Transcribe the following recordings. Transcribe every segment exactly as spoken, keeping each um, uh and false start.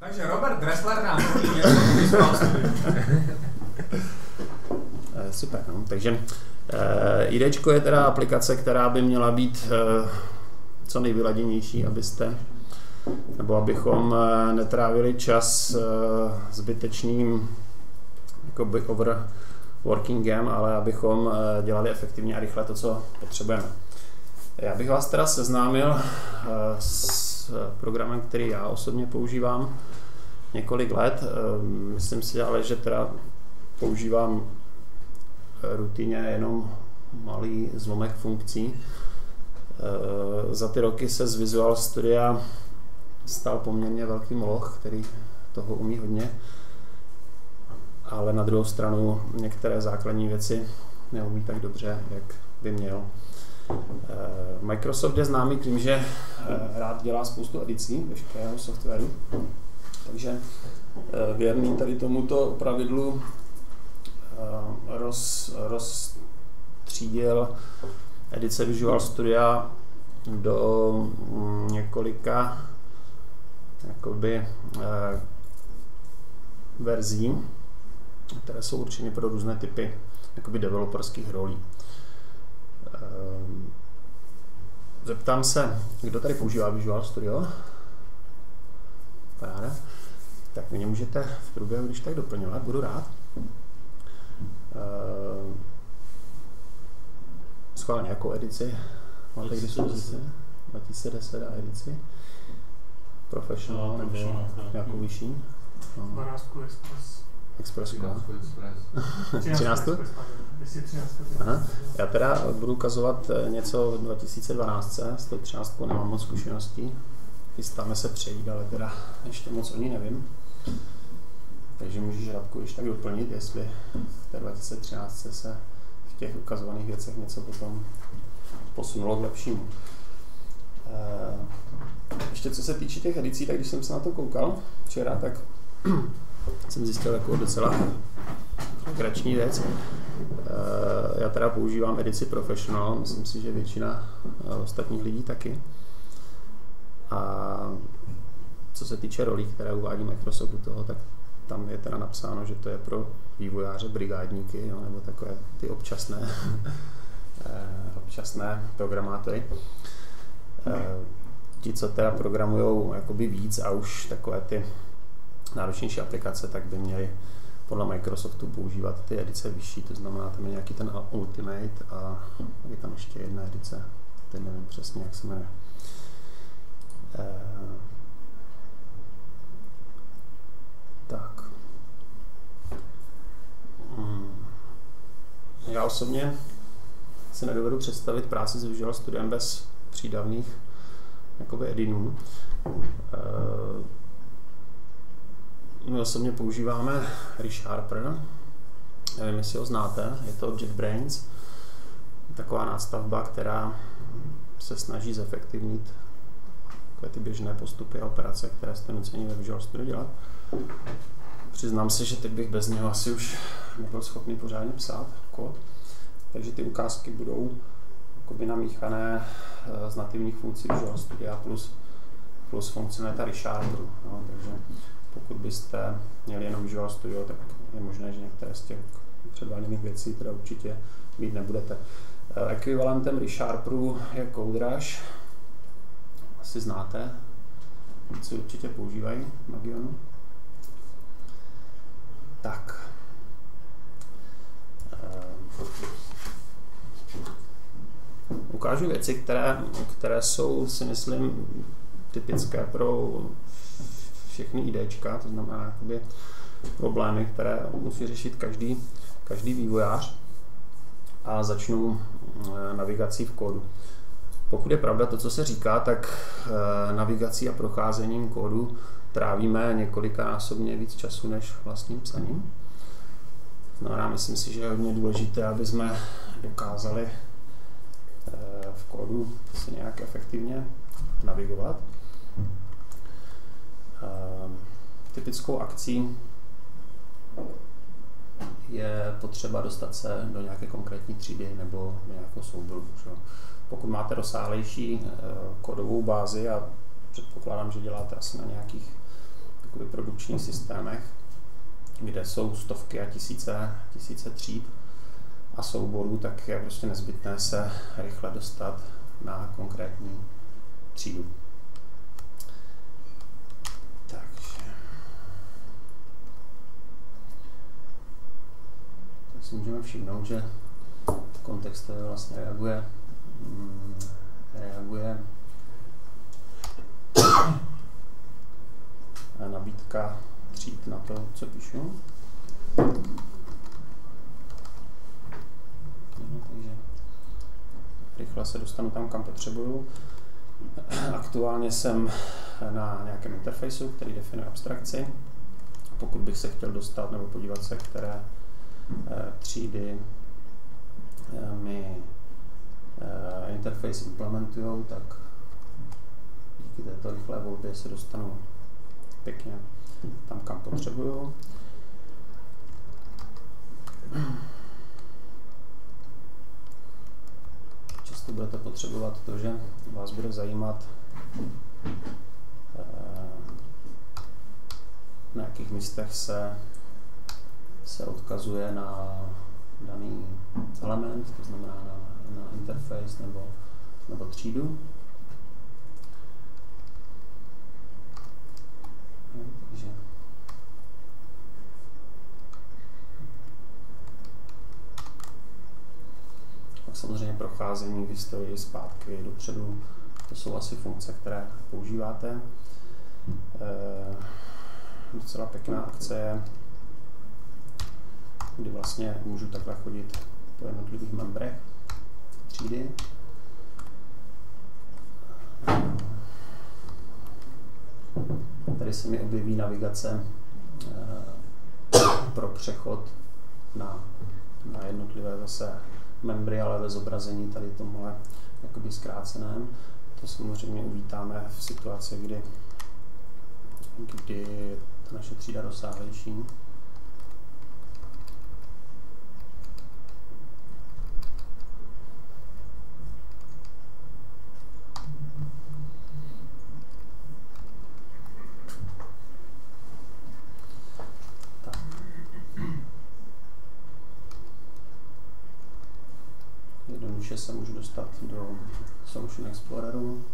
Takže Robert Dressler nám mluví něco o Visual Studio. Super, no. Takže IDčko je teda aplikace, která by měla být co nejvyladěnější, abyste, nebo abychom netrávili čas zbytečným jakoby overworkingem, ale abychom dělali efektivně a rychle to, co potřebujeme. Já bych vás teda seznámil s programem, který já osobně používám několik let. Myslím si ale, že teda používám rutině jenom malý zlomek funkcí. Za ty roky se z Visual Studia stal poměrně velký moloch, který toho umí hodně, ale na druhou stranu některé základní věci neumí tak dobře, jak by měl. Microsoft je známý tím, že rád dělá spoustu edicí veškerého softwaru, takže věrný tady tomuto pravidlu roz, rozstřídil edice Visual Studia do několika jakoby, verzí, které jsou určeny pro různé typy jakoby developerských rolí. Zeptám se, kdo tady používá Visual Studio? Paráda. Tak mě můžete v průběhu, když tak doplňovat, budu rád. Schválně nějakou edici? Máte k dispozici? dva tisíce deset a edici? Professional no, nebo nějakou vyšší? dvanáctku Express. Express. třináctku Express. Aha. Já teda budu ukazovat něco dva tisíce dvanáct, s tou třináctkou nemám moc zkušeností. Chystáme se přejít, ale teda ještě moc o ní nevím. Takže můžeš, Radku, ještě tak doplnit, jestli v té dva tisíce třináct se v těch ukazovaných věcech něco potom posunulo k lepšímu. Ještě co se týče těch edicí, tak když jsem se na to koukal včera, tak jsem zjistil takovou docela legrační věc. Já teda používám edici Professional, myslím si, že většina ostatních lidí taky. A co se týče rolí, které uvádí Microsoft do toho, tak tam je teda napsáno, že to je pro vývojáře, brigádníky, jo, nebo takové ty občasné, občasné programátory. Ti, co teda programujou jakoby víc a už takové ty náročnější aplikace, tak by měli podle Microsoftu používat ty edice vyšší, to znamená, tam je nějaký ten Ultimate a je tam ještě jedna edice, teď nevím přesně, jak se jmenuje. Tak. Já osobně si nedovedu představit práci s Visual Studiem bez přídavných jakoby edinů. My osobně používáme ReSharper, nevím, jestli ho znáte, je to JetBrains, taková nástavba, která se snaží zefektivnit ty běžné postupy a operace, které jste nuceni ve Visual Studio dělat. Přiznám se, že teď bych bez něho asi už nebyl schopný pořádně psát kód, takže ty ukázky budou jakoby namíchané z nativních funkcí Visual Studia plus, plus funkcionalita ReSharperu. No, takže pokud byste měli jenom Visual Studio, tak je možné, že některé z těch předváděných věcí teda určitě mít nebudete. Ekvivalentem ReSharperu je CodeRush. Asi znáte, si určitě používají Magionu. Tak. Ukážu věci, které, které jsou, si myslím, typické pro všechny IDčka, to znamená jakoby problémy, které musí řešit každý, každý vývojář. A začnu navigací v kódu. Pokud je pravda to, co se říká, tak navigací a procházením kódu trávíme několikanásobně víc času než vlastním psaním. Znamená, myslím si, že je hodně důležité, aby jsme dokázali v kódu se nějak efektivně navigovat. Typickou akcí je potřeba dostat se do nějaké konkrétní třídy nebo do nějakého souboru. Že? Pokud máte rozsáhlejší kódovou bázi, a předpokládám, že děláte asi na nějakých jakoby produkčních systémech, kde jsou stovky a tisíce, tisíce tříd a souborů, tak je prostě nezbytné se rychle dostat na konkrétní třídu. Takže tak si můžeme všimnout, že kontext vlastně reaguje, mm, reaguje nabídka tříd na to, co píšu. Takže rychle se dostanu tam, kam potřebuju. Aktuálně jsem na nějakém interfejsu, který definuje abstrakci. Pokud bych se chtěl dostat nebo podívat se, které třídy mi interface implementují, tak díky této rychlé volbě se dostanu pěkně tam, kam potřebuju. Často budete potřebovat to, že vás bude zajímat, na jakých místech se, se odkazuje na daný element, to znamená na, na interface nebo, nebo třídu. Takže pak samozřejmě procházení v historii zpátky dopředu, to jsou asi funkce, které používáte. E, docela pěkná akce je, kdy vlastně můžu takhle chodit po jednotlivých membrech třídy. Tady se mi objeví navigace pro přechod na, na jednotlivé zase membry, ale ve zobrazení tady tomhle jakoby zkráceném. To samozřejmě uvítáme v situaci, kdy, kdy je ta naše třída rozsáhlejší. Jednoduše se můžu dostat do Solution Exploreru.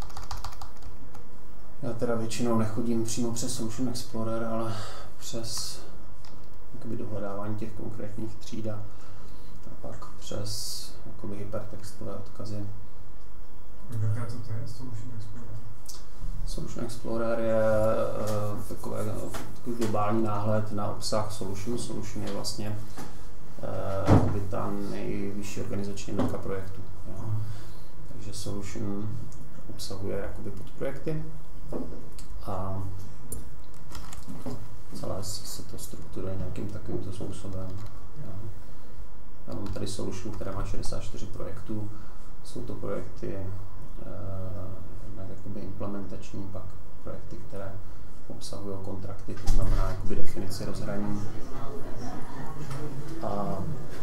Já teda většinou nechodím přímo přes Solution Explorer, ale přes jakoby dohledávání těch konkrétních tříd a pak přes jakoby hypertextové odkazy. Jaká to je Solution Explorer? Solution Explorer je uh, takové, takový globální náhled na obsah Solution. Solution je vlastně uh, ta nejvyšší organizační jednotka projektu. Jo. Takže Solution obsahuje jakoby podprojekty a celé se to strukturuje nějakým takovýmto způsobem. Jo. Já mám tady Solution, které má šedesát čtyři projektů. Jsou to projekty uh, jakoby implementační, pak projekty, které obsahují kontrakty, to znamená jakoby definici rozhraní. A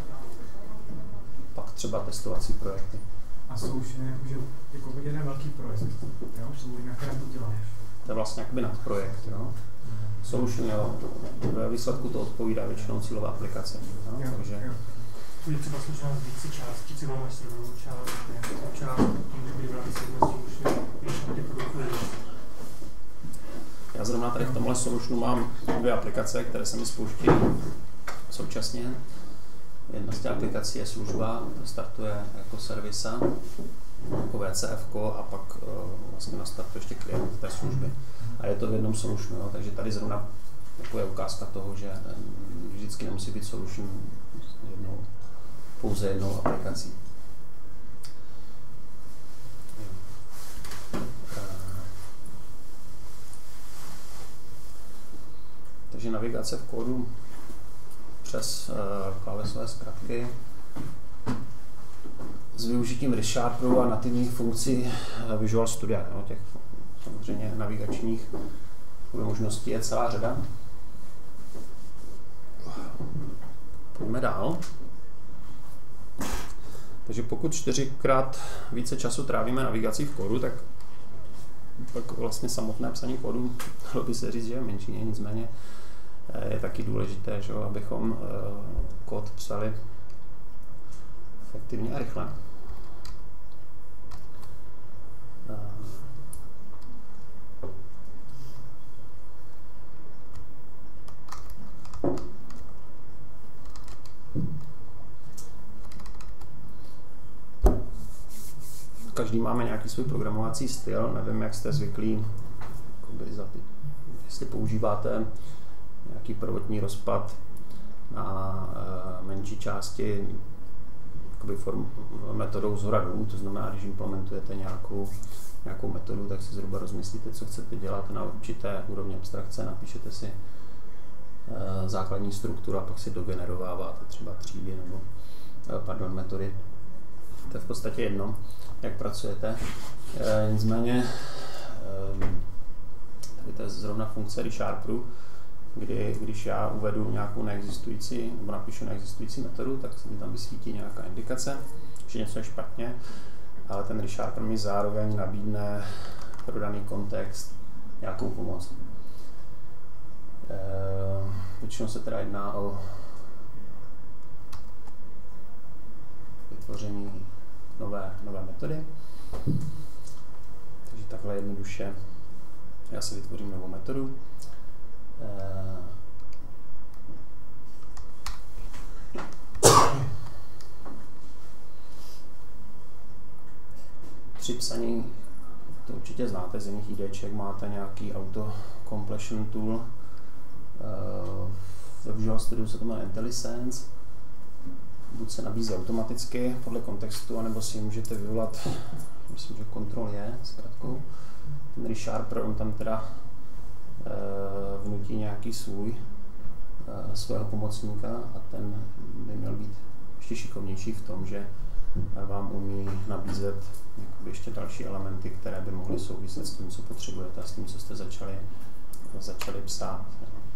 pak třeba testovací projekty. A Solution je jakože jako jeden velký projekt, jo? Na kterém to děláš? To je vlastně jakoby nadprojekt, jo? Solution, jo, ve výsledku to odpovídá většinou cílové aplikace, jo? Jo, Takže jo. Je třeba součást více částí, třeba máš serverovou část, část, to může být v rámci jedné Solution, když tam ty produkty. já zrovna tady v tomhle Solutionu mám dvě aplikace, které se mi spouští současně. Jedna z těch aplikací je služba, to startuje jako servisa, jako V C F ko a pak uh, vlastně nastartuje ještě klient té služby. A je to v jednom Solutionu, jo, takže tady zrovna jako je ukázka toho, že vždycky nemusí být Solution jednou, pouze jednou aplikací. Takže navigace v kódu přes uh, klávesové zkratky s využitím ReSharperu a nativních funkcí Visual Studia. Jo, těch samozřejmě navigačních možností je celá řada. Pojďme dál. Takže pokud čtyřikrát více času trávíme navigací v kódu, tak pak vlastně samotné psaní kódu, dalo by se říct, že je v menšině, nicméně je taky důležité, že, abychom kód psali efektivně a rychle. Každý máme nějaký svůj programovací styl, nevím, jak jste zvyklí, za ty, jestli používáte nějaký prvotní rozpad na uh, menší části form, metodou zhora dolů, to znamená, když implementujete nějakou, nějakou metodu, tak si zhruba rozmyslíte, co chcete dělat na určité úrovni abstrakce, napíšete si uh, základní strukturu a pak si dogenerováváte třeba třídy nebo uh, pardon, metody. To je v podstatě jedno, jak pracujete. E, nicméně, e, tady to je zrovna funkce ReSharperu, kdy když já uvedu nějakou neexistující, nebo napíšu neexistující metodu, tak se mi tam vysvítí nějaká indikace, že něco je špatně, ale ten ReSharper mi zároveň nabídne pro daný kontext nějakou pomoc. E, většinou se teda jedná o vytvoření nové, nové metody. Takže takhle jednoduše já si vytvořím novou metodu. Při psaní, to určitě znáte z jiných IDček, máte nějaký auto completion tool. Ve Visual Studio se to jmenuje IntelliSense. Buď se nabízí automaticky podle kontextu, anebo si můžete vyvolat, myslím, že Ctrl je zkrátkou. Ten ReSharper, on tam teda e, vnutí nějaký svůj, e, svého pomocníka a ten by měl být ještě šikovnější v tom, že vám umí nabízet ještě další elementy, které by mohly souviset s tím, co potřebujete a s tím, co jste začali, začali psát.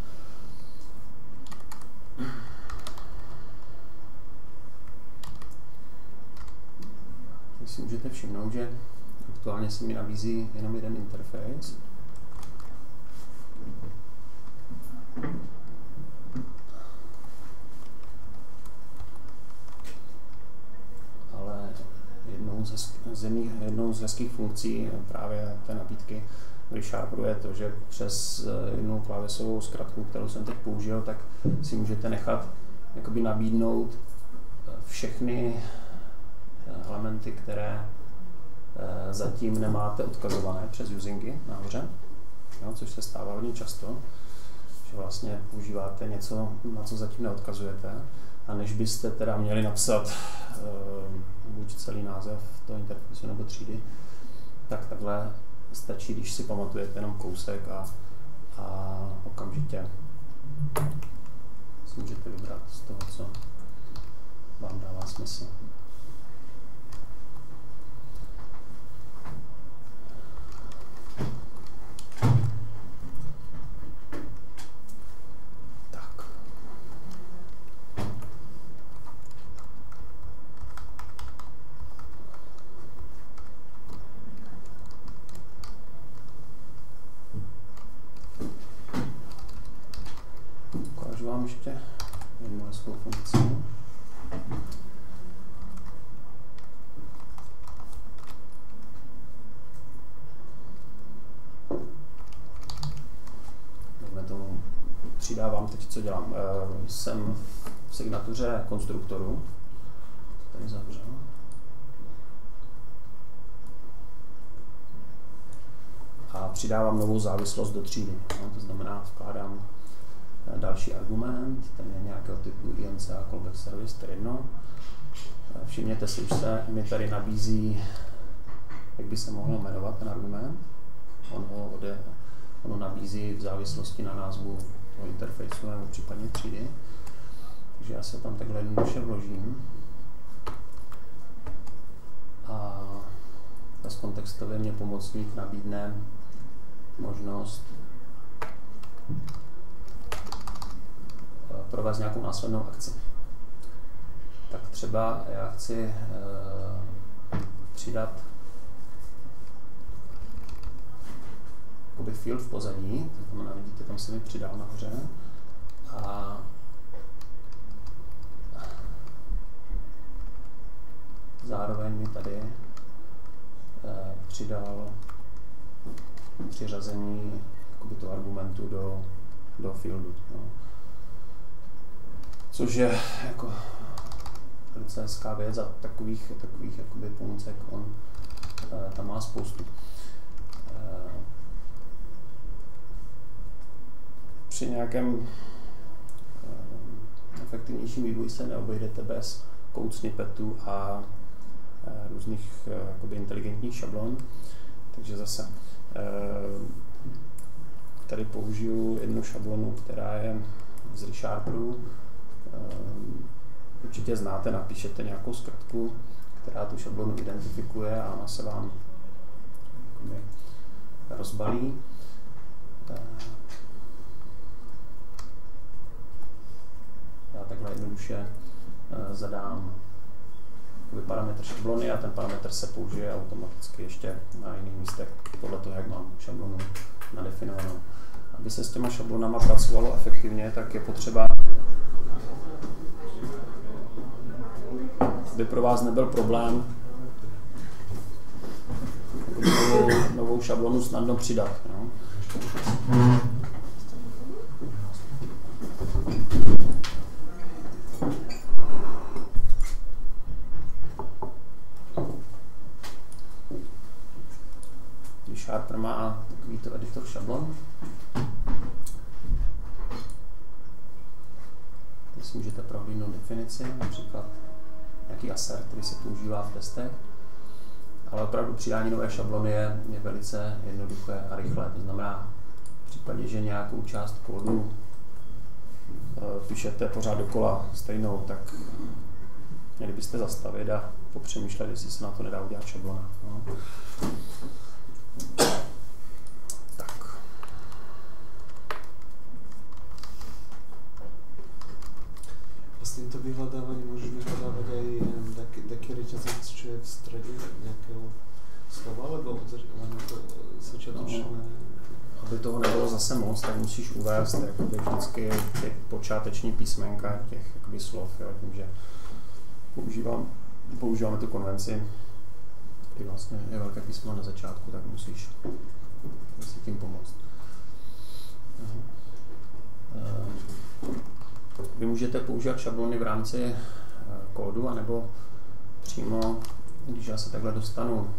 Teď si můžete všimnout, že aktuálně se mi nabízí jenom jeden interface. Ale jednou ze, zemí, jednou z hezkých funkcí právě té nabídky v ReSharperu je to, že přes jednu klávesovou zkratku, kterou jsem teď použil, tak si můžete nechat jakoby nabídnout všechny elementy, které e, zatím nemáte odkazované přes usingy nahoře, jo, což se stává hodně často, že vlastně používáte něco, na co zatím neodkazujete, a než byste teda měli napsat e, buď celý název toho interfejsu nebo třídy, tak takhle stačí, když si pamatujete jenom kousek a, a okamžitě si můžete vybrat z toho, co vám dává smysl. Ukážu vám ještě jednu hezkou funkci. Dejme tomu, přidávám teď, co dělám. E, jsem v signatuře konstruktoru. Tady zavřel. A přidávám novou závislost do třídy. No, to znamená, vkládám další argument, ten je nějakého typu I N C a callback service, to je jedno. Všimněte si, už se mi tady nabízí, jak by se mohl jmenovat ten argument. On ho, ode, on ho nabízí v závislosti na názvu toho interfejsu nebo případně třídy. Takže já se tam takhle jednoduše vložím. A z kontextově mě pomocník nabídne možnost provést nějakou následnou akci. Tak třeba já chci uh, přidat jakoby field v pozadí, to znamená, vidíte, tam se mi přidal nahoře. A zároveň mi tady eh, přidal přiřazení jakoby toho argumentu do, do fieldu. No. Což je jako velice hezká věc a takových, takových jakoby pomůcek on eh, tam má spoustu. Eh, při nějakém eh, efektivnějším vývoji se neobejdete bez code snippetů a eh, různých eh, jakoby inteligentních šablon. Takže zase eh, tady použiju jednu šablonu, která je z ReSharperu. Určitě znáte, napíšete nějakou zkratku, která tu šablonu identifikuje a ona se vám rozbalí. Já takhle jednoduše zadám parametr šablony a ten parametr se použije automaticky ještě na jiných místech podle toho, jak mám šablonu nadefinovanou. Aby se s těma šablonama pracovalo efektivně, tak je potřeba, aby pro vás nebyl problém novou, novou šablonu snadno přidat. No. ReSharper má takovýto editor šablon. Teď si můžete prohlídnout definici, například nějaký assert, který se používá v testech. Ale opravdu přidání nové šablony je, je velice jednoduché a rychlé. To znamená, v případě, že nějakou část kódu e, píšete pořád dokola stejnou, tak měli byste zastavit a popřemýšlet, jestli se na to nedá udělat šablona. No. Tak. S týmto vyhľadávaním môžeš vyhľadávať aj taký, taký reťazec, čo je v strede nejakého slova, alebo len to začiatočné? No, aby toho nebylo zase moc, tak musíš uvést jakoby vždycky ty počáteční písmenka těch jakoby slov, jo, tím, že používám, používáme tu konvenci, kdy vlastně je velké písmo na začátku, tak musíš si tím pomoct. Vy můžete používat šablony v rámci kódu, anebo přímo, když já se takhle dostanu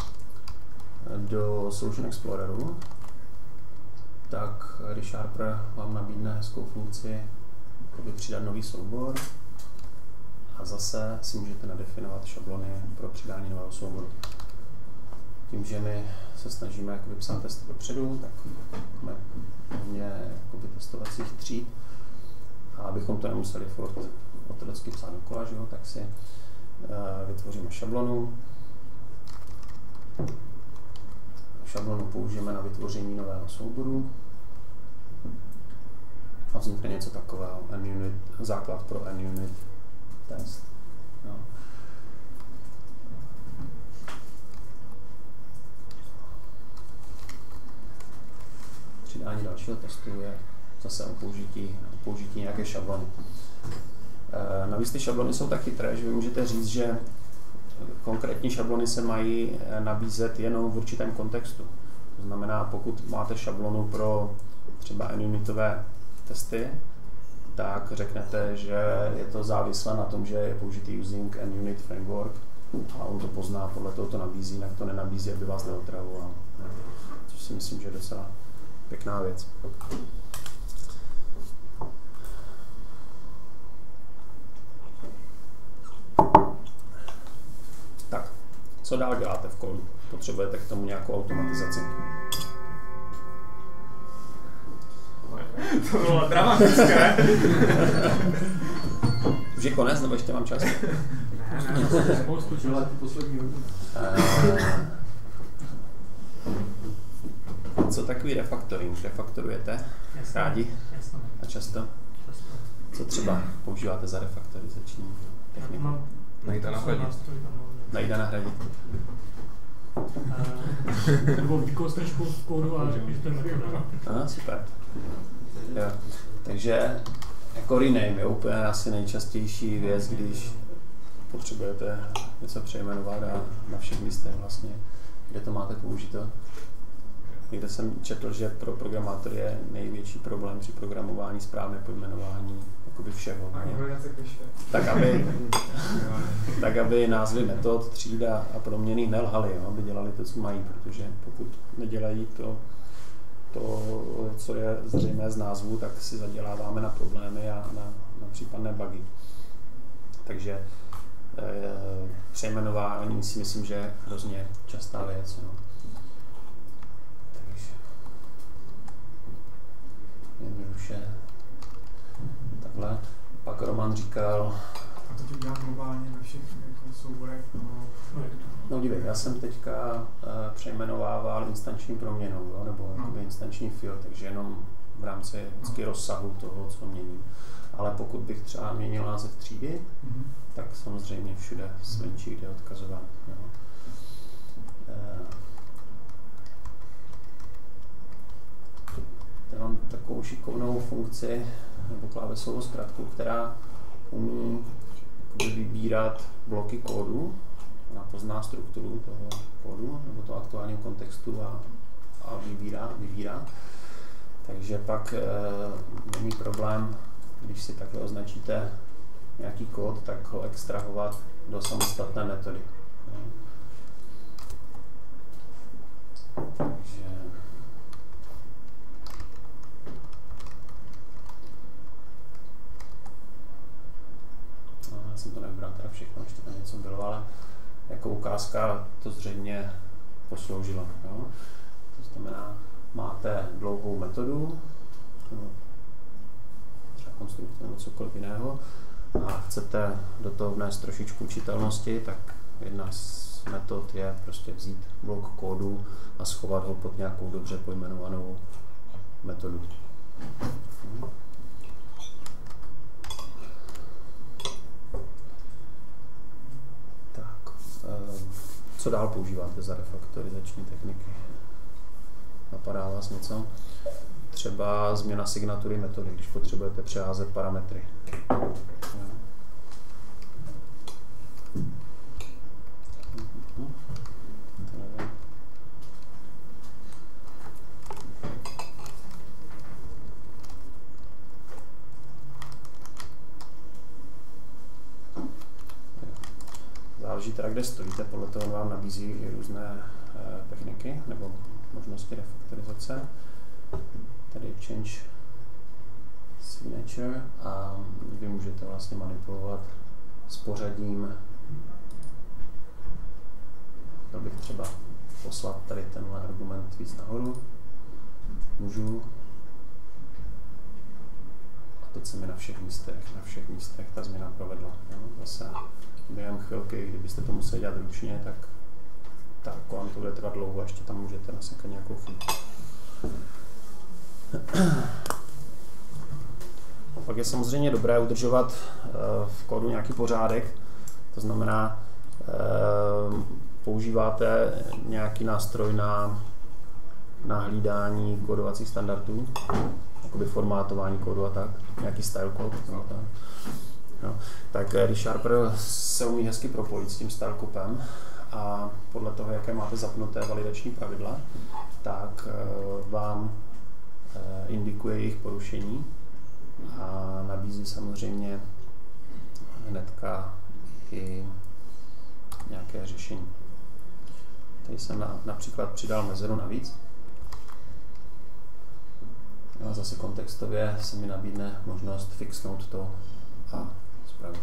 do Solution Exploreru, tak ReSharper vám nabídne hezkou funkci přidat nový soubor a zase si můžete nadefinovat šablony pro přidání nového souboru. Tím, že my se snažíme jakoby psát testy dopředu, tak máme hodně jakoby testovacích tříd a abychom to nemuseli furt automaticky psát dokola, že jo, tak si uh, vytvoříme šablonu. Šablonu použijeme na vytvoření nového souboru a vznikne něco takového, N-unit, základ pro N-unit test. No. Přidání dalšího testu je zase o použití, o použití nějaké šablony. E, navíc ty šablony jsou tak chytré, že vy můžete říct, že konkrétní šablony se mají nabízet jenom v určitém kontextu. To znamená, pokud máte šablonu pro třeba N-unitové testy, tak řeknete, že je to závislé na tom, že je použitý using N-unit framework a on to pozná, podle toho to nabízí, jinak to nenabízí, aby vás neotravoval. Což si myslím, že je docela pěkná věc. Tak, co dál děláte v kódu? Potřebujete k tomu nějakou automatizaci? To bylo dramatické. Už je konec, nebo ještě mám čas? Ne, ne, spoustu čila ty poslední hodiny. Co takový refactoring? Refaktorujete? Rádi? Jasně. A často? Často. Co třeba používáte za refaktorizační techniku? Najít a nahradit. Najít a nahradit. Nebo výkostečku v kódu a že to je metoda. Aha, super. Jo. Takže jako rename je úplně asi nejčastější věc, když potřebujete něco přejmenovat a na všech místech vlastně, kde to máte použito. Někde jsem četl, že pro programátory je největší problém při programování správné pojmenování jakoby všeho. Tak aby, tak aby názvy metod, třída a proměny nelhaly, jo, aby dělali to, co mají, protože pokud nedělají to, to, co je zřejmé z názvu, tak si zaděláváme na problémy a na, na případné bugy. Takže e, přejmenování si myslím, že je hrozně častá věc. Jo. Takže jednoduše takhle. Pak Roman říkal... A to ti udělá globálně na všech jako souborech? No, no dívej, já jsem teďka uh, přejmenovával instanční proměnou, jo, nebo no. instanční field, takže jenom v rámci vždycky no. rozsahu toho, co měním. Ale pokud bych třeba měnil název třídy, mm-hmm. tak samozřejmě všude svenčí, kde je odkazovat. Jo. Uh, já mám takovou šikovnou funkci, nebo klávesovou zkratku, která umí vybírat bloky kódu, ona pozná strukturu toho kódu nebo toho aktuálního kontextu a, a vybírá, vybírá. Takže pak e, není problém, když si takhle označíte nějaký kód, tak ho extrahovat do samostatné metody. No. Takže jsem to nevybral teda všechno, ještě tam něco bylo, ale jako ukázka to zřejmě posloužilo. Jo? To znamená, máte dlouhou metodu, třeba konstrukci nebo cokoliv jiného, a chcete do toho vnést trošičku čitelnosti, tak jedna z metod je prostě vzít blok kódu a schovat ho pod nějakou dobře pojmenovanou metodu. Hm. Co dál používáte za refaktorizační techniky? Napadá vás něco? Třeba změna signatury metody, když potřebujete přeházet parametry. Záleží teda, kde stojíte, podle toho vám nabízí i různé e, techniky nebo možnosti refaktorizace. Tady je change signature a vy můžete vlastně manipulovat s pořadím. Chtěl bych třeba poslat tady tenhle argument víc nahoru. Můžu. A teď se mi na všech místech, na všech místech ta změna provedla. Jo? Zase během chvilky, kdybyste to museli dělat ručně, tak tak vám to bude trvat dlouho, ještě tam můžete nasekat nějakou chybu. Pak je samozřejmě dobré udržovat uh, v kódu nějaký pořádek, to znamená, uh, používáte nějaký nástroj na, na hlídání kódovacích standardů, jakoby formátování kódu a tak, nějaký style code. No, tak. No, tak ReSharper se umí hezky propojit s tím stylecopem a podle toho, jaké máte zapnuté validační pravidla, tak uh, vám uh, indikuje jejich porušení a nabízí samozřejmě hnedka i nějaké řešení. Tady jsem na, například přidal mezeru navíc. A zase kontextově se mi nabídne možnost fixnout to a spravit.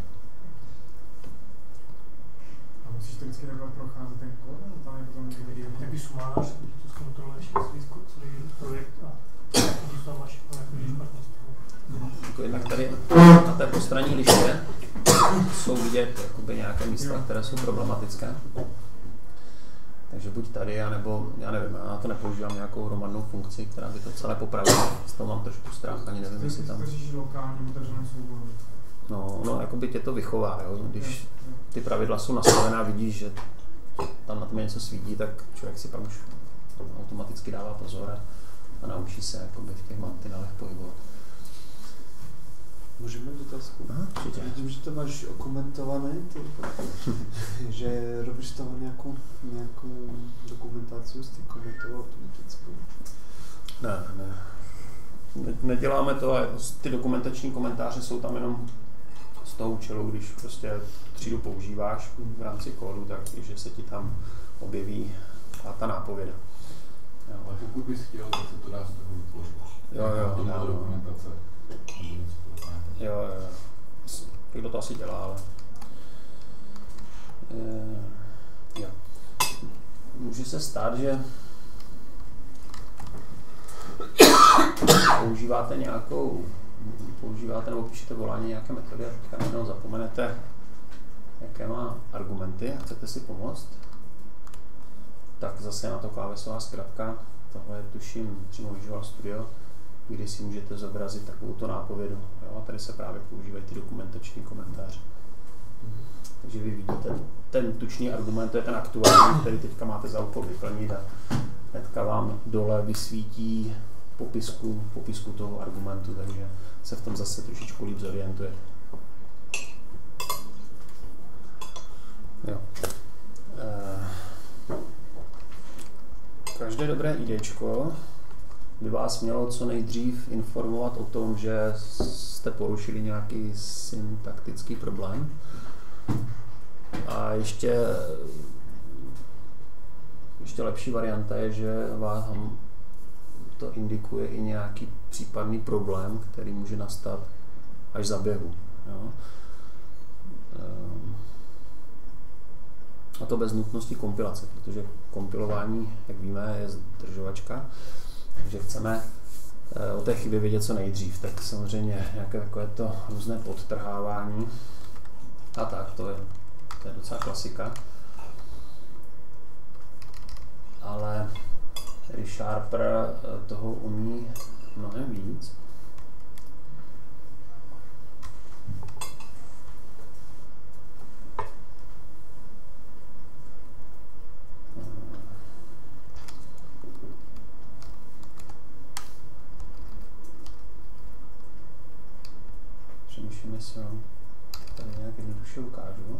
A musíš to vždycky takhle procházet ten kód, nebo tam je potom někdy nějaký sumář, když to zkontroluješ celý projekt a když tam máš nějakou špatnost. Jako jednak tady na té postranní liště jsou vidět jakoby nějaké místa, které jsou problematické. Takže buď tady, anebo, já nevím, já na to nepoužívám nějakou hromadnou funkci, která by to celé popravila. Z toho mám trošku strach, ani nevím, jestli tam... Ty lokálně otevřené soubory. No, no, jakoby tě to vychová, jo. Když ty pravidla jsou nastavená, vidíš, že tam na tom něco svítí, tak člověk si pak už automaticky dává pozor a, a naučí se jakoby v těch mantinelech pohybovat. Můžeme dotazku? Aha, určitě. Vidím, že to máš okomentované, ty, že robíš z toho nějakou, nějakou dokumentaci, jsi komentoval automaticky. Ne, ne. ne. Neděláme to, ale ty dokumentační komentáře jsou tam jenom z toho účelu, když prostě třídu používáš v rámci kódu, tak že se ti tam objeví a ta nápověda. Jo. Ale pokud bys chtěl, tak se to dá z toho vytvořit. Jo, jo, to má jo. dokumentace. Jo, jo. Někdo to asi dělá, ale... E, jo. Může se stát, že používáte nějakou, používáte nebo píšete volání nějaké metody a teďka jenom zapomenete, jaké má argumenty a chcete si pomoct, tak zase na to klávesová zkratka, tohle je tuším přímo Visual Studio, kdy si můžete zobrazit takovouto nápovědu. Jo? A tady se právě používají ty dokumentační komentáře. Takže vy vidíte, ten tučný argument, to je ten aktuální, který teďka máte za úkol vyplnit a hnedka vám dole vysvítí popisku, popisku toho argumentu, takže se v tom zase trošičku líp zorientuje. Jo. E, každé dobré idečko by vás mělo co nejdřív informovat o tom, že jste porušili nějaký syntaktický problém. A ještě, ještě lepší varianta je, že vám to indikuje i nějaký případný problém, který může nastat až za běhu. Jo? A to bez nutnosti kompilace, protože kompilování, jak víme, je zdržovačka. Takže chceme o té chybě vědět co nejdřív, tak samozřejmě nějaké takové to různé podtrhávání a tak, to je, to je docela klasika. Ale ReSharper toho umí mnohem víc. Přemýšlím, jestli vám tady nějak jednoduše ukážu.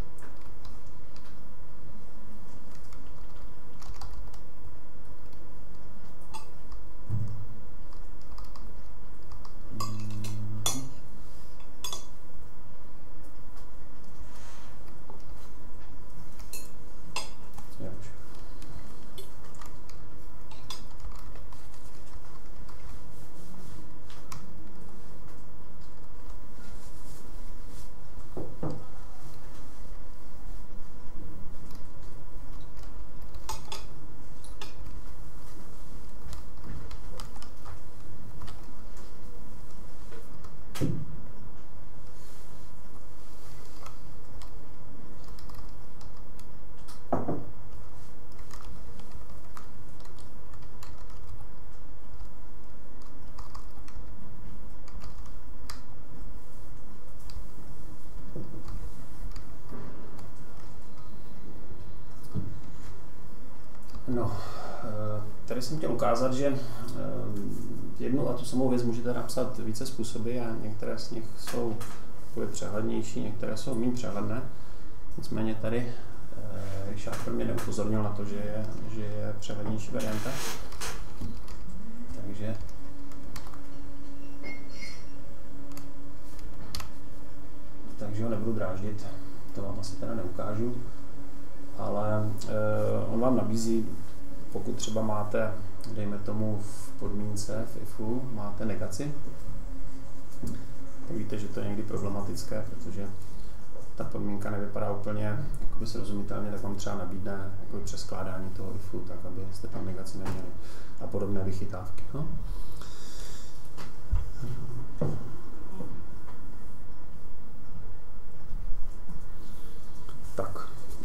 No, tady jsem chtěl ukázat, že jednu a tu samou věc můžete napsat více způsoby a některé z nich jsou přehlednější, některé jsou méně přehledné. Nicméně tady ReSharper mě neupozornil na to, že je, že je přehlednější varianta. Takže takže ho nebudu dráždit, to vám asi teda neukážu. Ale uh, on vám nabízí, pokud třeba máte, dejme tomu v podmínce, v ifu, máte negaci, tak víte, že to je někdy problematické, protože ta podmínka nevypadá úplně jakoby srozumitelně, tak vám třeba nabídne jakoby přeskládání toho ifu, tak abyste tam negaci neměli a podobné vychytávky. No? Tak.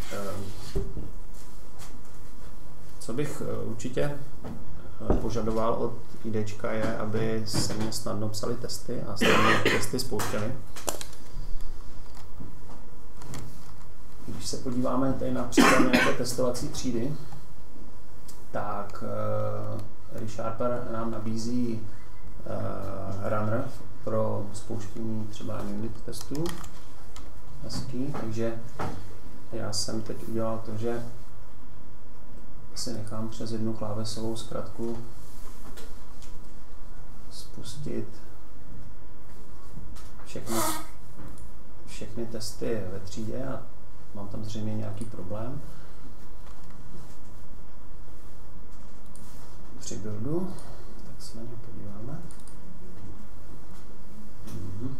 Co bych určitě požadoval od IDčka je, aby se mě snadno psaly testy a snadno testy spouštěly. Když když se podíváme tady na příklad nějaké testovací třídy, tak uh, ReSharper nám nabízí uh, runner pro spouštění třeba unit testů. Hezký, takže já jsem teď udělal to, že si nechám přes jednu klávesovou zkratku spustit všechny, všechny testy ve třídě a mám tam zřejmě nějaký problém při buildu, tak se na něj podíváme. Mhm.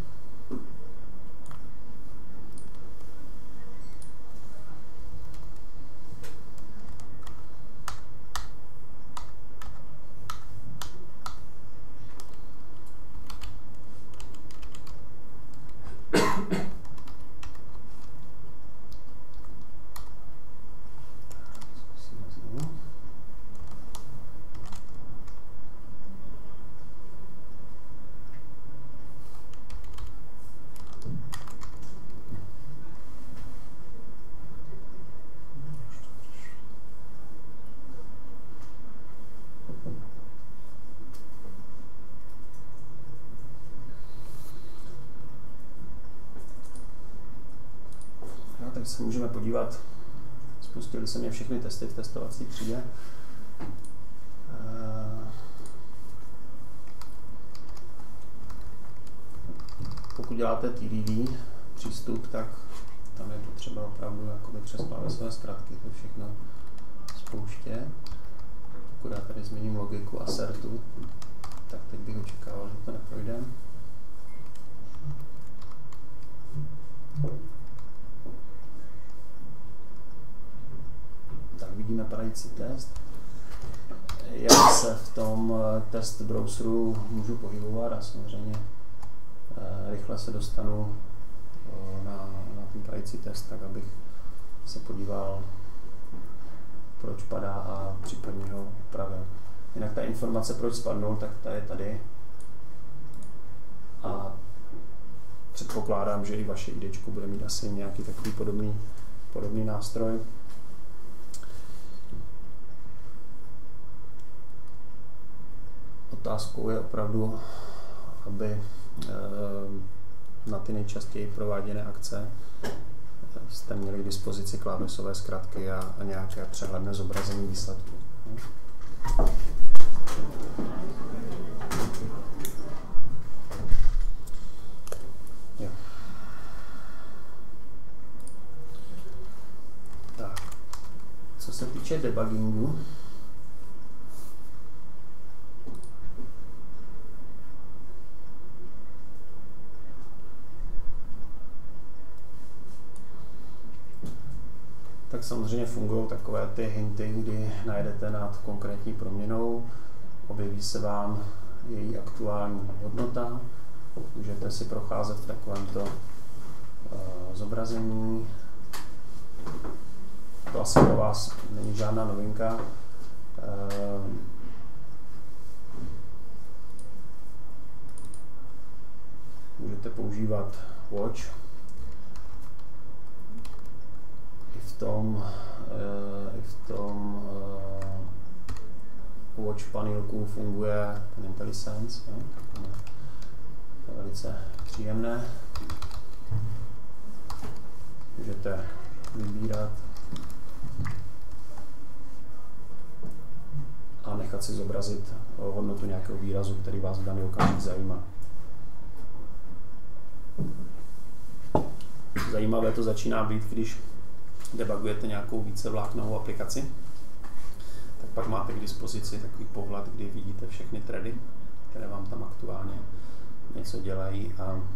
Tak se můžeme podívat, spustili se mě všechny testy v testovací třídě. Pokud děláte T D D přístup, tak tam je potřeba opravdu jakoby přes klávesové zkratky to všechno spouštět. Pokud já tady změním logiku assertu, tak teď bych očekával, že to neprojde. Tak vidíme padající test. Já se v tom test browseru můžu pohybovat a samozřejmě eh, rychle se dostanu eh, na, na ten padající test, tak abych se podíval, proč padá a případně ho upravil. Jinak ta informace, proč spadnul, tak ta je tady. A předpokládám, že i vaše IDčko bude mít asi nějaký takový podobný, podobný nástroj. Otázkou je opravdu, aby na ty nejčastěji prováděné akce jste měli k dispozici klávesové zkratky a, a nějaké přehledné zobrazení výsledku. Jo. Tak. Co se týče debuggingu, tak samozřejmě fungují takové ty hinty, kdy najdete nad konkrétní proměnou, objeví se vám její aktuální hodnota, můžete si procházet v takovémto uh, zobrazení. To asi pro vás není žádná novinka. Uh, můžete používat Watch. V tom, i v tom uh, Watch panelku funguje ten IntelliSense, jo? To je velice příjemné. Můžete vybírat a nechat si zobrazit hodnotu nějakého výrazu, který vás v daný okamžik zajímá. Zajímavé to začíná být, když debugujete nějakou vícevláknovou aplikaci, tak pak máte k dispozici takový pohled, kdy vidíte všechny thready, které vám tam aktuálně něco dělají a, a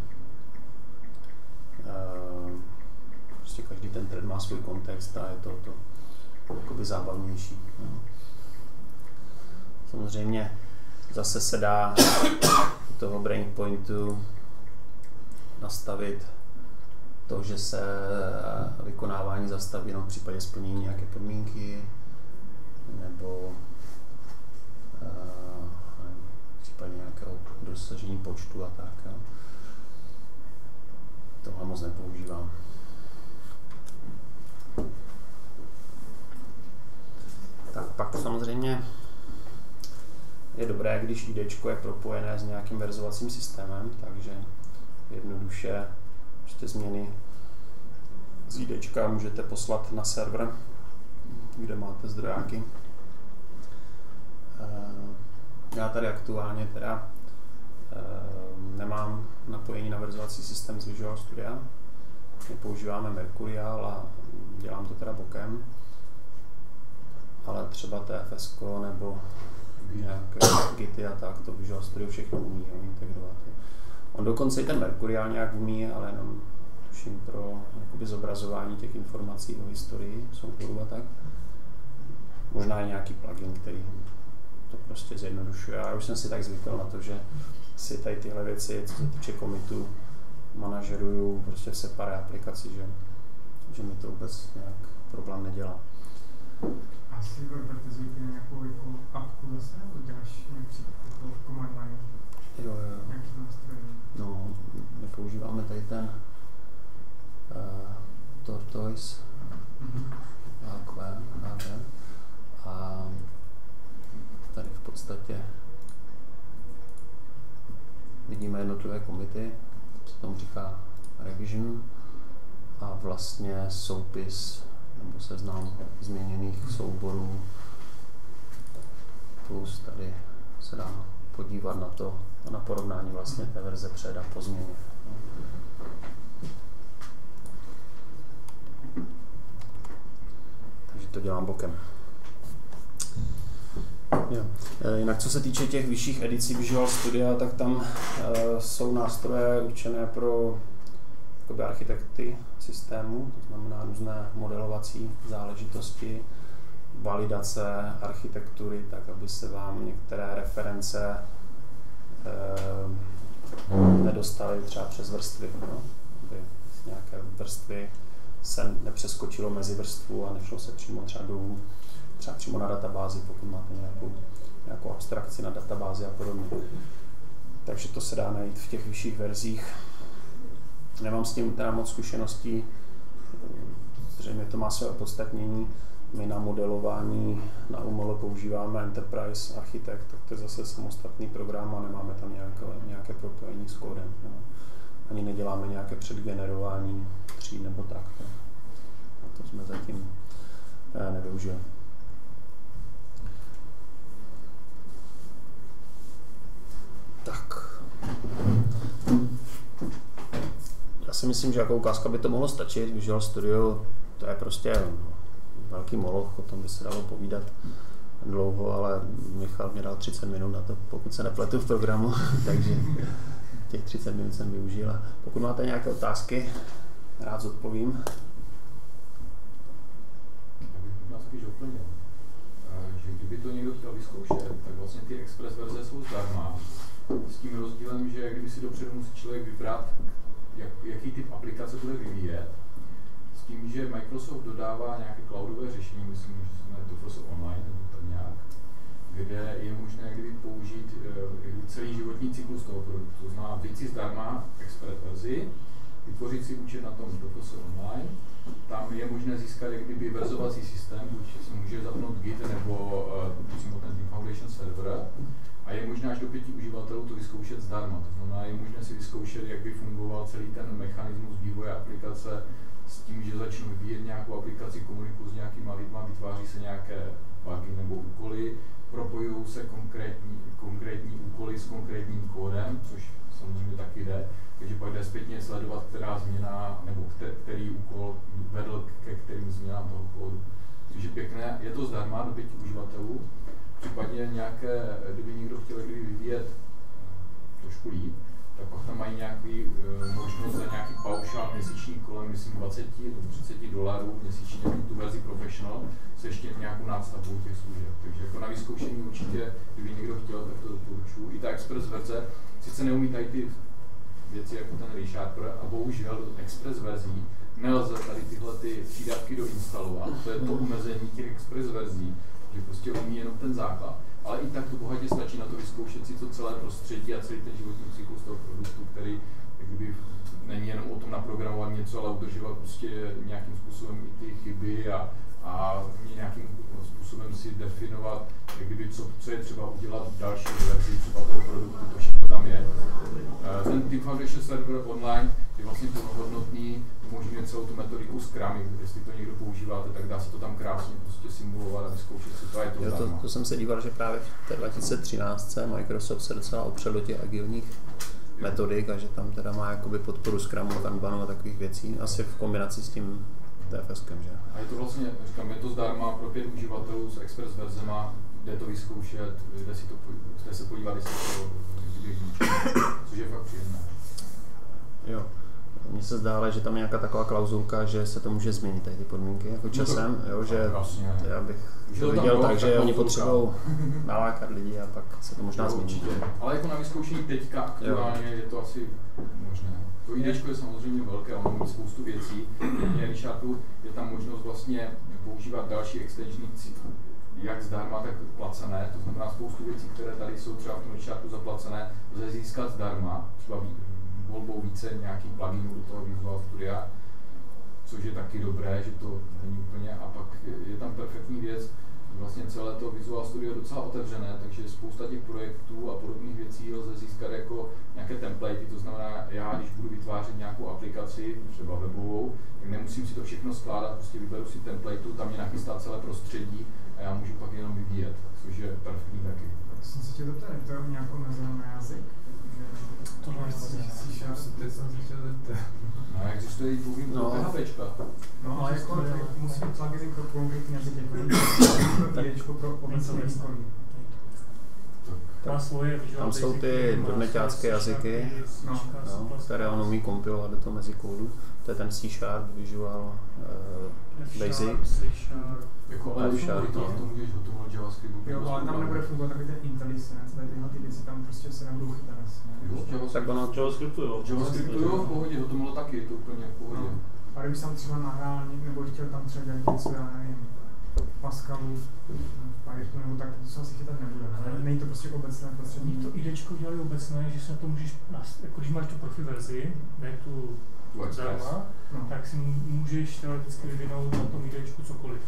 prostě každý ten thread má svůj kontext a je to, to jakoby zábavnější. No. Samozřejmě zase se dá u toho breakpointu nastavit to, že se vykonávání zastaví jenom v případě splnění nějaké podmínky, nebo uh, v případě nějakého dosažení počtu a tak. Jo. Tohle moc nepoužívám. pak samozřejmě je dobré, když IDčko je propojené s nějakým verzovacím systémem, takže jednoduše prostě změny z IDčka můžete poslat na server, kde máte zdrojáky. Já tady aktuálně teda nemám napojení na verzovací systém z Visual Studia. My používáme Mercurial a dělám to teda bokem, ale třeba T F S ko nebo nějaké Gity a tak, to Visual Studio všechno umí jo, integrovat. On dokonce i ten Mercurial nějak umí, ale jenom tuším pro jakoby zobrazování těch informací o historii souboru a tak. Možná i nějaký plugin, který to prostě zjednodušuje. Já už jsem si tak zvykl na to, že si tady tyhle věci, co se týče commitu, manažeruju prostě v separé aplikaci, že, že mi to vůbec nějak problém nedělá. A si konvertizujete nějakou jako apku zase, nebo děláš nějaký jako command line? Jo, jo. Nějaký nástroj? No, my používáme tady ten uh, Tortoise, mm-hmm. A Q, A D, a tady v podstatě vidíme jednotlivé commity, co tomu říká revision, a vlastně soupis nebo seznam změněných souborů, plus tady se dá podívat na to, na porovnání vlastně té verze před a po změně. Takže to dělám bokem. Jo. Jinak co se týče těch vyšších edicí Visual Studia, tak tam uh, jsou nástroje určené pro jakoby architekty systému, to znamená různé modelovací záležitosti, validace architektury, tak aby se vám některé reference uh, nedostaly třeba přes vrstvy, no? Aby nějaké vrstvy se nepřeskočilo mezi vrstvu a nešlo se přímo třeba dolů, třeba přímo na databázi, pokud máte nějakou, nějakou abstrakci na databázi a podobně. Takže to se dá najít v těch vyšších verzích. Nemám s tím teda moc zkušeností, zřejmě to má své opodstatnění. My na modelování na U M L používáme Enterprise Architect, tak to je zase samostatný program a nemáme tam nějaké, nějaké propojení s kódem. No. Ani neděláme nějaké předgenerování tříd nebo tak. No. To jsme zatím eh, nevyužili. Tak. Já si myslím, že jako ukázka by to mohlo stačit. Visual Studio, to je prostě velký moloch, o tom by se dalo povídat dlouho, ale Michal mě dal třicet minut na to, pokud se nepletu v programu, takže těch třicet minut jsem využil. Pokud máte nějaké otázky, rád zodpovím. Já bych nás spíš doplnil, že kdyby to někdo chtěl vyzkoušet, tak vlastně ty express verze jsou zdarma, s tím rozdílem, že kdyby si dopředu musí člověk vybrat, jak, jaký typ aplikace bude vyvíjet, s tím, že Microsoft dodává nějaké cloudové řešení, myslím, že se jmenuje Microsoft Online nebo tak nějak, kde je možné kdyby použít uh, celý životní cyklus toho produktu. To znamená vzít si zdarma express verzi, vytvořit si účet na tom Microsoft Online, tam je možné získat jak kdyby verzovací systém, buď si může zapnout Git nebo uh, přímo ten Team Foundation server, a je možné až do pěti uživatelů to vyzkoušet zdarma. To znamená, je možné si vyzkoušet, jak by fungoval celý ten mechanismus vývoje aplikace s tím, že začnu vyvíjet nějakou aplikaci, komunikuji s nějakýma lidma, vytváří se nějaké bugy nebo úkoly, propojují se konkrétní, konkrétní úkoly s konkrétním kódem, což samozřejmě taky jde. Takže pak jde zpětně sledovat, která změna nebo který úkol vedl ke kterým změnám toho kódu. Což je pěkné, je to zdarma do pěti uživatelů. Případně nějaké, kdyby někdo chtěl kdyby vyvíjet trošku líp, tak pak tam mají nějaký uh, možnost za nějaký paušál měsíční kolem, myslím, dvacet do třicet dolarů měsíčně tu verzi Professional se ještě nějakou nástavbou těch služeb. Takže jako na vyzkoušení určitě, kdyby někdo chtěl, tak to doporučuji. I ta Express verze sice neumí tady ty věci jako ten ReSharper a bohužel do Express verzí nelze tady tyhle ty přídavky doinstalovat. To je to omezení těch Express verzí, že prostě umí jenom ten základ, ale i tak to bohatě stačí na to vyzkoušet si to celé prostředí a celý ten životní cyklus toho produktu, který kdyby není jenom o tom naprogramovat něco, ale udržovat prostě nějakým způsobem i ty chyby a, a nějakým způsobem si definovat, jak kdyby co, co je třeba udělat v další verzi třeba toho produktu, to všechno tam je. Ten Team Foundation server online je vlastně plnohodnotný, umožňuje celou tu metodiku Scrum, jestli to někdo používáte, tak dá se to tam krásně prostě simulovat a vyzkoušet si to, je to, to, to jsem se díval, že právě v té dva tisíce třináct Microsoft se docela opřel do těch agilních metodik a že tam teda má jakoby podporu Scrumu, Kanbanu a takových věcí, asi v kombinaci s tím TFSkem, že? A je to vlastně, říkám, je to zdarma pro pět uživatelů s Express verzema, jde to vyzkoušet, jde, si to, jde se podívat, jestli to což je fakt příjemné. Jo. Mně se zdále, že tam je nějaká taková klauzulka, že se to může změnit, tady ty podmínky, jako časem, no to, jo, že vlastně, já bych to viděl tak, že oni potřebují nalákat lidi a pak se to možná změní. Určitě, ale jako na vyzkoušení teďka aktuálně jo. Je to asi možné. To IDčko je samozřejmě velké, ono má spoustu věcí. Mě Richardu je tam možnost vlastně používat další extenční jak zdarma, tak placené. To znamená spoustu věcí, které tady jsou třeba v tom Richardu zaplacené, lze získat zdarma, třeba volbou více nějakých pluginů do toho Visual Studia, což je taky dobré, že to není úplně. A pak je tam perfektní věc, vlastně celé to Visual Studio je docela otevřené, takže spousta těch projektů a podobných věcí lze získat jako nějaké templatey, to znamená, já když budu vytvářet nějakou aplikaci, třeba webovou, tak nemusím si to všechno skládat, prostě vyberu si templateu, tam je nachystá celé prostředí a já můžu pak jenom vyvíjet, což je perfektní taky. Jsem se chtěl zeptat, je to nějak omezené na jazyk? To je teď jsem se chtěl zeptat. No, existuje i plugin pro PHPčka. No, ale jako musí být plugin pro konkrétní jazyk, jako IDčko pro obecné výkony. Tam jsou ty dotneťácké jazyky, no, no, které on umí kompilovat do toho mezikódu. To je ten C Sharp, Visual, uh, Basic. Jako ale už to, to můžeš do toho JavaScriptu. Jo, ale tam nebude fungovat takový ten IntelliSense, tady tyhle ty věci tam prostě se nebudou chytat asi. Tak ono JavaScriptu jo. JavaScriptu jo, v pohodě, do toho taky, je to úplně v pohodě. No. A kdybych tam třeba nahrál, nebo chtěl tam třeba dělat něco, já nevím, Pascalu, Pythonu, nebo tak, to se asi chytat nebude. Ale není to prostě obecné prostředí. To IDčko udělali obecné, že se na to můžeš, jako když máš tu profi verzi, ne tu zdarma, no. Tak si můžeš teoreticky vyvinout na tom IDčku cokoliv.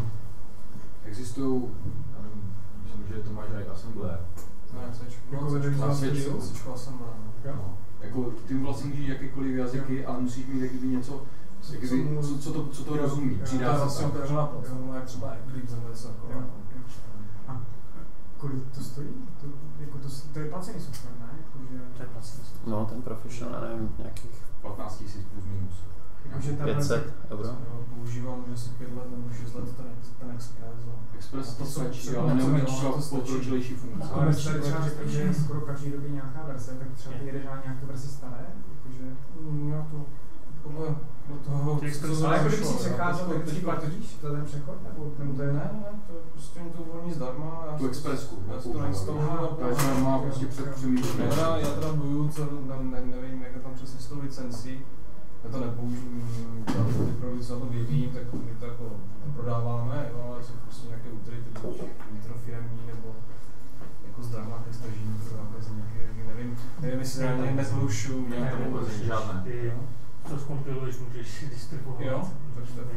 Existují, myslím, že to máš i assembler. Jako ve Visual Studio, Sečko assembler. Jako ty vlastně můžeš jakýkoliv jazyky, ale musíš mít jakýby něco, jakýby, co, co, to, co to rozumí, přidá se vlastně otevřená platforma, jak třeba Eclipse nebo něco takového. A kolik to stojí? To, jako to, to je placený software, ne? To je placený software. No, ten professional, nevím, nějakých patnáct tisíc plus minus. pět set euro. Používám už asi pět let nebo šest let ten, ten Express. Express to stačí, ale neumí třeba pokročilejší funkce. Ale když tady třeba řekl, že skoro každý době nějaká verze, tak třeba ty jedeš na nějaké verzi staré? Jakože, já to podle toho, co ale jako kdyby si přecházel, tak ty platíš za ten přechod? Nebo to je ne, ne, to je prostě mi to uvolní zdarma. Tu Expressku. Já si to nainstaluju a používám. Má prostě před přemýšlení. Já teda bojuju, co, nevím, jak je tam přesně s tou licencí. Já to nepoužiju, ty produkty, co na to vyvíjím, tak my to jako prodáváme, jo, ale jsou prostě nějaké utility, vnitrofirmní nebo jako zdarma, ke stažení pro zákazí nějaké, nevím, nevím, jestli na ně nezlušu nějaké nebo žádné. Ty to zkompiluješ, můžeš distribuovat. Jo, takže to je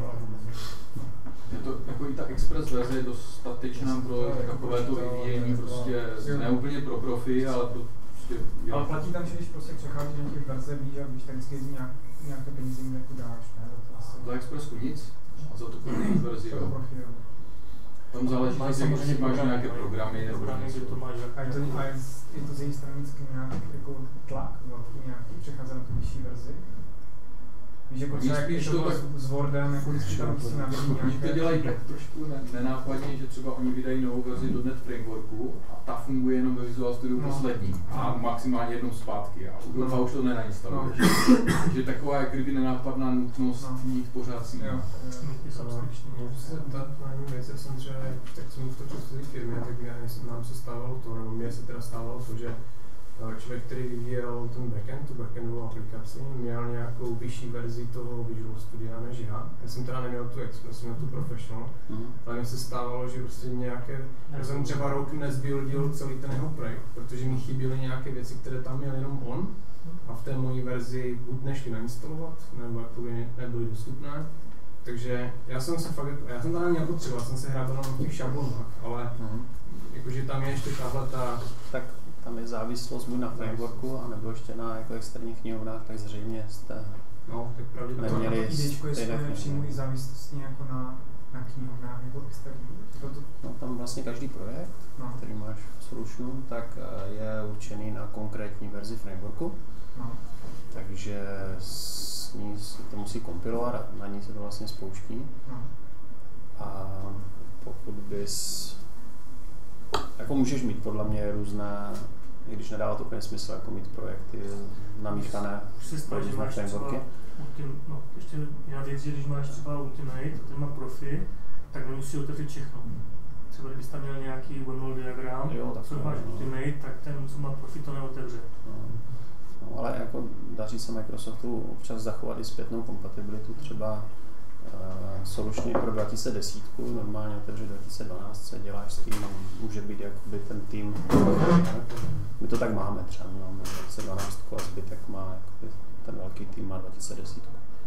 je to, jako i ta Express verze je dostatečná pro takovéto vyvíjení, prostě ne úplně pro profi, ale pro prostě, jo. Ale platí tam, že když prostě přecházíš na těch verze, víš, a když tam vždycky jezdí nějak, nějaké peníze jim jako dáš, ne? Za Expressku nic, a za tu první verzi jo. Tam záleží, jestli máš nějaké programy nebo něco. A je to, a je, je to z její strany nějaký jako tlak, velký nějaký, přecházet na tu vyšší verzi? Víš, jako třeba jak to tak s Wordem, jako vždycky tam musí nabít nějaké... Oni to dělají tak trošku nenápadně, že třeba oni vydají novou verzi do .NET Frameworku a ta funguje jenom ve Visual Studio no. poslední a maximálně jednou zpátky a u Golfa no. už to nenainstaluješ. No. Takže taková jak kdyby nenápadná nutnost no. mít pořád si. Jo. Na jednu věc, já jsem třeba, tak jsem v to často firmě, tak nám se stávalo to, nebo mě se teda stávalo to, že člověk, který vyvíjel ten backend, tu backendovou aplikaci, měl nějakou vyšší verzi toho Visual Studia než já. Já jsem teda neměl tu Express, měl tu Professional, mm. ale mi se stávalo, že prostě nějaké, já jsem třeba rok nezbuildil celý ten jeho projekt, protože mi chyběly nějaké věci, které tam měl jenom on a v té mojí verzi buď nešli nainstalovat, nebo jakoby nebyly dostupné. Takže já jsem se fakt, já jsem tam měl potřeba, já jsem se hrál v těch šablonách, ale mm-hmm. jakože tam je ještě tahle ta... Tak tam je závislost buď na frameworku, anebo ještě na jako externích knihovnách, tak zřejmě jste no, tak neměli to idečko je svoje přímo i závislostní jako na, na knihovnách jako externí. To... No tam vlastně každý projekt, no. který máš v Solutionu, tak je určený na konkrétní verzi frameworku. No. Takže s ní to musí kompilovat a na ní se to vlastně spouští. No. A pokud bys jako můžeš mít podle mě různé, i když nedává to úplně smysl, jako mít projekty namíchané různé frameworky. Ultim, no, ještě já věc, že když máš třeba Ultimate, ten má profi, tak nemusí otevřít všechno. Třeba kdybys tam měl nějaký W M L diagram, jo, co máš no. Ultimate, tak ten, co má profi, to neotevře. No. No, ale jako daří se Microsoftu občas zachovat i zpětnou kompatibilitu, třeba Uh, Solution pro dva tisíce deset, normálně otevře dva tisíce dvanáct, se děláš s tím, může být jakoby ten tým. My to tak máme třeba, máme dva tisíce dvanáct a zbytek má jakoby, ten velký tým má dva tisíce deset.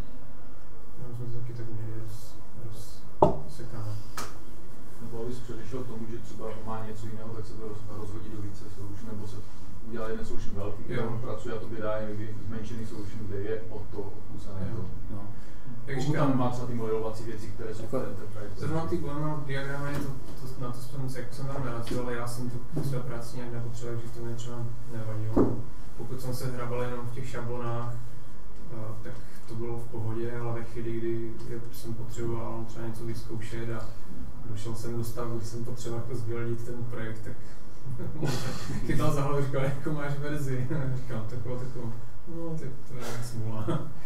Já jsme to taky tak měli rozsekávat. Nebo abys předešel tomu, že třeba má něco jiného, tak se to rozhodí do více Solution, nebo se udělá jeden Solution velký, kde on pracuje a to vydá někdy zmenšený Solution, kde je o to odpůsané to. No. Jak Pokud tam má třeba ty modelovací věci, které jsou jako, v Enterprise. Zrovna ty W M L diagramy, to, to, na to jsem, jak jsem tam narazil, ale já jsem to své práci nějak nepotřeboval, že to mě třeba nevadilo. Pokud jsem se hrabal jenom v těch šablonách, tak to bylo v pohodě, ale ve chvíli, kdy jsem potřeboval třeba něco vyzkoušet a došel jsem do stavu, kdy jsem potřeboval jako zvědět ten projekt, tak chytal za hlavu, říkal, jako máš verzi. Říkal, takovou, takovou, no tak to je smůla.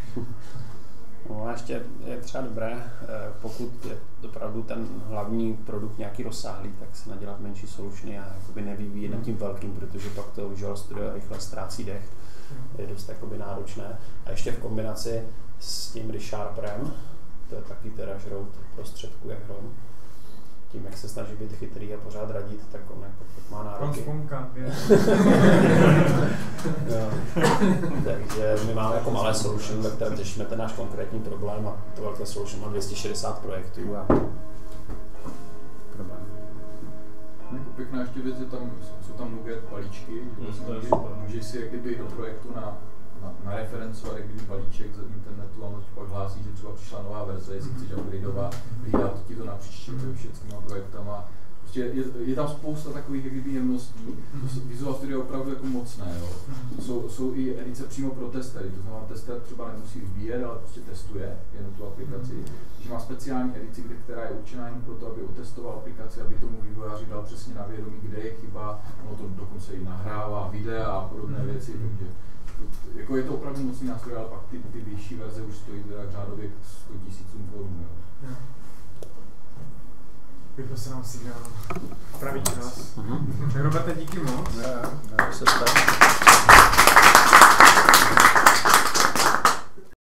No a ještě je třeba dobré, pokud je opravdu ten hlavní produkt nějaký rozsáhlý, tak se nadělat menší solutiony a jakoby nevyvíjet nad tím velkým, protože pak to Visual Studio rychle ztrácí dech, je dost jakoby náročné. A ještě v kombinaci s tím ReSharperem, to je taky teda žrout prostředku jak hrom, tím, jak se snaží být chytrý a pořád radit, tak on jako má nároky. Takže my máme jako malé solution, ve kterém řešíme ten náš konkrétní problém a to velké solution má dvě stě šedesát projektů a problém. Jako pěkná ještě věc, je tam, jsou tam NuGet balíčky, mm, můžeš si jak kdyby do projektu na, na, na referencovat jak kdyby balíček z internetu a on ti pak hlásí, že třeba přišla nová verze, jestli chceš upgradeovat, vydá to ti to napříč všeckýma projektama. Prostě je, je tam spousta takových jak kdyby jemností, to Visual Studio je opravdu jako mocné, jo. Jsou, jsou i edice přímo pro testery, to znamená tester třeba nemusí vybíjet, ale prostě testuje jenom tu aplikaci. Když má speciální edici, která je určená jen pro to, aby otestoval aplikaci, aby tomu vývojáři dal přesně na vědomí, kde je chyba, ono to dokonce i nahrává videa a podobné věci, takže jako je to opravdu mocný nástroj, ale pak ty, ty vyšší verze už stojí teda řádově sto tisíců korun. Vypl se nám signál. Pravý čas. Mm-hmm. Roberte, díky moc. Já, já se stane.